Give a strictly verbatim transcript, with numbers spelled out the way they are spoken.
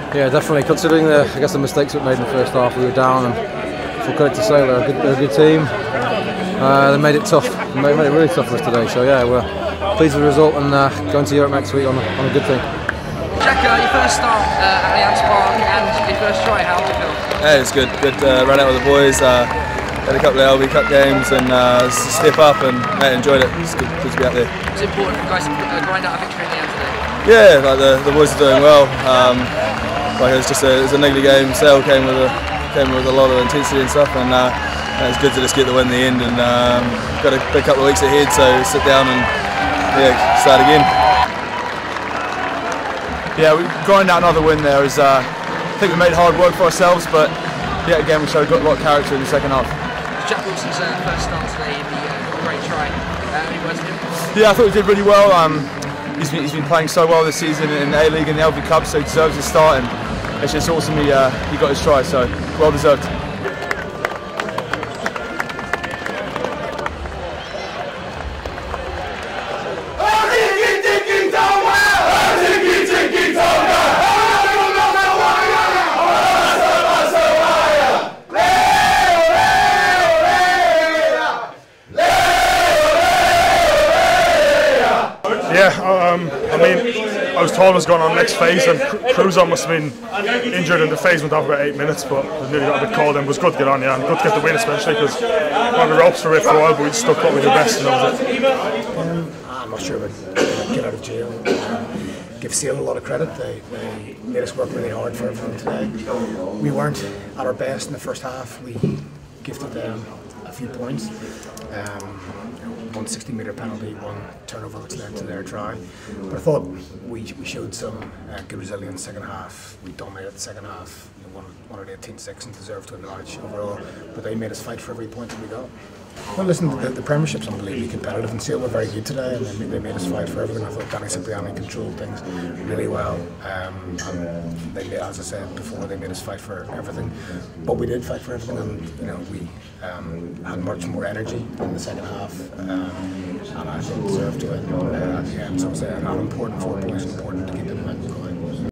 Yeah, definitely. Considering the, I guess the mistakes we made in the first half, we were down, and full credit to Sale, they're a good, they're a good team. Uh, they made it tough. They made it really tough for us today. So yeah, we're pleased with the result and uh, going to Europe next week on a, on a good thing. Jack, uh, your first start uh, at Allianz Park and your first try, how did it feel? Yeah, it's good. Good uh, run out with the boys. Uh, had a couple of L B Cup games and uh, step up and mate, enjoyed it. It's good, good to be out there. It's important for you guys to uh, grind out a victory in the end today. Yeah, like the, the boys are doing well. Um, like it was just a, it was a niggly game. Sale came with a came with a lot of intensity and stuff, and uh, it's good to just get the win in the end. And um, got a big couple of weeks ahead, so sit down and yeah, start again. Yeah, we grind out another win there. Is uh, I think we made hard work for ourselves, but yeah, again we showed a lot of character in the second half. Jack Wilson's uh, first start today, the uh, great try. Uh, any words for him? Yeah, I thought we did really well. Um, he's been he's been playing so well this season in the A League and the L V Cup, so he deserves his start, and it's just awesome he uh, he got his try, so well deserved. Yeah, um, I mean, I was told I was going on the next phase, and Cruzon must have been injured in the phase went off about eight minutes, but I nearly got a bit cold, and it was good to get on, yeah, and good to get the win, especially because we were on the ropes for it for a while, but we just stuck what we do best, and that was it. Um, I'm not sure about get out of jail. Um, give Sale a lot of credit. They, they made us work really hard for everything today. We weren't at our best in the first half. We gifted them a few points. Um, one sixty metre penalty, one turnover which led to their try. But I thought we, we showed some uh, good resilience second half. We dominated the second half, you know, won it eighteen six and deserved to win the match overall. But they made us fight for every point that we got. Well, listen, the, the Premiership's unbelievably competitive, and Sale were very good today, and they, they made us fight for everything. I thought Danny Cipriani controlled things really well, um, and they, as I said before, they made us fight for everything. But we did fight for everything, and you know we um, had much more energy in the second half, um, and I think deserved to win uh, at the end. So it was an important four points, important to keep them in.